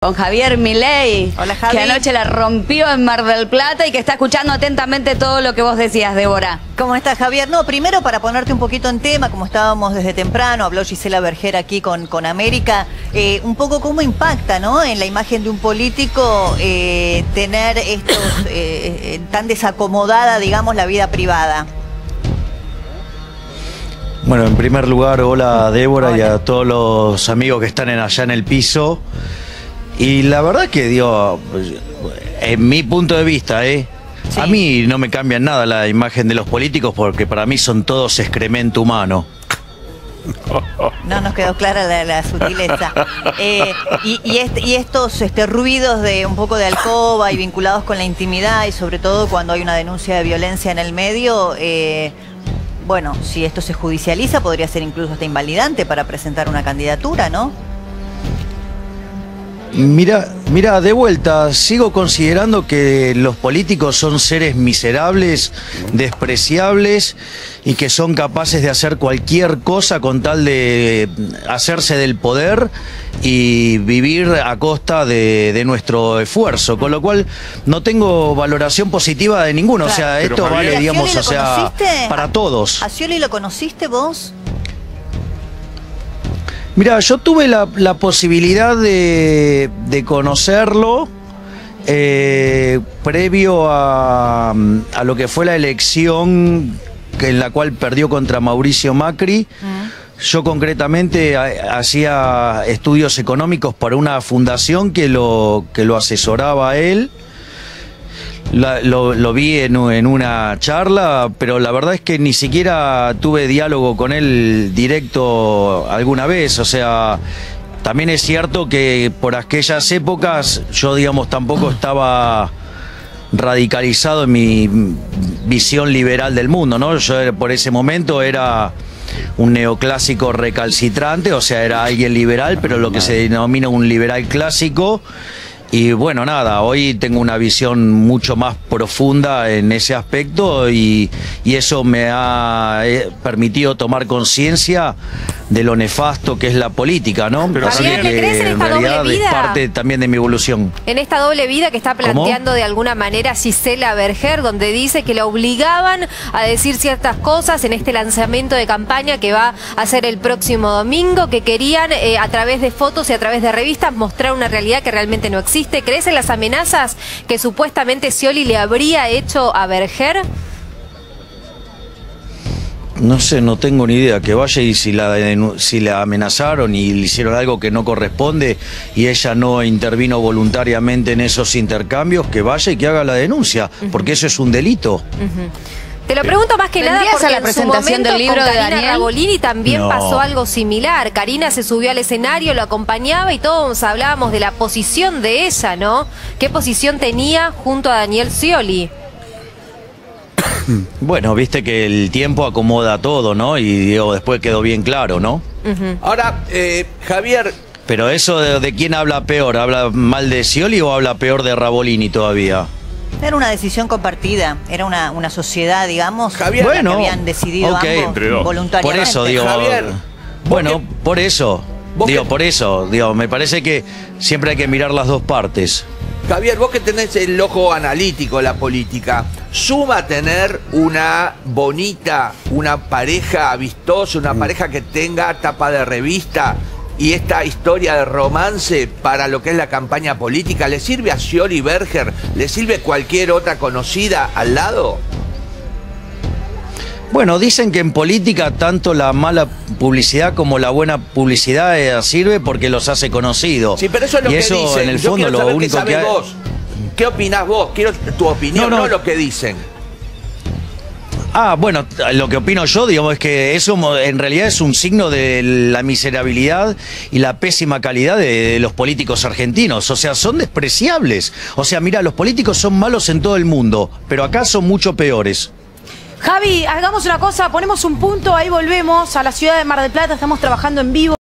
con Javier Milei. Hola, Javi. Que anoche la rompió en Mar del Plata y que está escuchando atentamente todo lo que vos decías, Débora. ¿Cómo estás, Javier? No, primero para ponerte un poquito en tema, como estábamos desde temprano, habló Gisela Berger aquí con América, un poco cómo impacta, ¿no?, en la imagen de un político tener estos tan desacomodada, digamos, la vida privada. Bueno, en primer lugar, hola Débora. Hola. Y a todos los amigos que están allá en el piso. Y la verdad que, digo, en mi punto de vista, Sí. a mí no me cambia en nada la imagen de los políticos porque para mí son todos excremento humano. No nos quedó clara la sutileza. Y estos ruidos de un poco de alcoba y vinculados con la intimidad y sobre todo cuando hay una denuncia de violencia en el medio, bueno, si esto se judicializa podría ser incluso hasta invalidante para presentar una candidatura, ¿no? Mira, de vuelta, sigo considerando que los políticos son seres miserables, despreciables y que son capaces de hacer cualquier cosa con tal de hacerse del poder y vivir a costa de nuestro esfuerzo, con lo cual no tengo valoración positiva de ninguno. Claro. O sea, Pero, esto Javier, vale, digamos, ¿A o Scioli lo sea, conociste? para todos. ¿A Scioli lo conociste vos? Mira, yo tuve la posibilidad de conocerlo previo a lo que fue la elección en la cual perdió contra Mauricio Macri. Yo concretamente hacía estudios económicos para una fundación que lo asesoraba a él. Lo vi en una charla, pero la verdad es que ni siquiera tuve diálogo con él directo alguna vez. O sea, también es cierto que por aquellas épocas yo, digamos, tampoco estaba radicalizado en mi visión liberal del mundo, ¿no? Yo por ese momento era un neoclásico recalcitrante, o sea, era alguien liberal, pero lo que se denomina un liberal clásico. Y bueno, nada, hoy tengo una visión mucho más profunda en ese aspecto y eso me ha permitido tomar conciencia de lo nefasto que es la política, ¿no? Pero así Javier, que ¿le crees en esta doble realidad vida? es parte también de mi evolución. En esta doble vida que está planteando de alguna manera Gisela Berger, donde dice que la obligaban a decir ciertas cosas en este lanzamiento de campaña que va a hacer el próximo domingo, que querían a través de fotos y a través de revistas mostrar una realidad que realmente no existe. ¿Crees en las amenazas que supuestamente Scioli le habría hecho a Berger? No sé, no tengo ni idea. Que vaya y si la amenazaron y le hicieron algo que no corresponde y ella no intervino voluntariamente en esos intercambios, que vaya y que haga la denuncia, porque eso es un delito. Te lo pregunto más que nada ¿Vendrías porque a la en su presentación momento del libro con de Karina Daniel? Rabolini también No. pasó algo similar. Karina se subió al escenario, lo acompañaba y todos hablábamos de la posición de ella, ¿no? ¿Qué posición tenía junto a Daniel Scioli? Bueno, viste que el tiempo acomoda todo, ¿no? Y digo, después quedó bien claro, ¿no? Ahora, Javier, Pero eso de quién habla peor, ¿habla mal de Scioli o habla peor de Rabolini todavía? Era una decisión compartida, era una sociedad, digamos, Javier, que Bueno, habían decidido ok, ambos voluntariamente. Por eso digo, Javier, bueno, vos por eso, vos digo, que- por eso, digo, me parece que siempre hay que mirar las dos partes. Javier, vos que tenés el ojo analítico de la política, ¿suma tener una bonita, una pareja vistosa, una pareja que tenga tapa de revista y esta historia de romance para lo que es la campaña política? ¿Le sirve a Scioli Berger? ¿Le sirve cualquier otra conocida al lado? Bueno, dicen que en política tanto la mala publicidad como la buena publicidad sirve porque los hace conocidos. Sí, pero eso es lo y que eso dicen. en el Yo fondo quiero lo saber qué único que sabés hay... vos. ¿Qué opinás vos? Quiero tu opinión, No, no no. lo que dicen. Ah, bueno, lo que opino yo, digamos, es que eso en realidad es un signo de la miserabilidad y la pésima calidad de los políticos argentinos. O sea, son despreciables. O sea, mira, los políticos son malos en todo el mundo, pero acá son mucho peores. Javi, hagamos una cosa, ponemos un punto, ahí volvemos a la ciudad de Mar del Plata, estamos trabajando en vivo.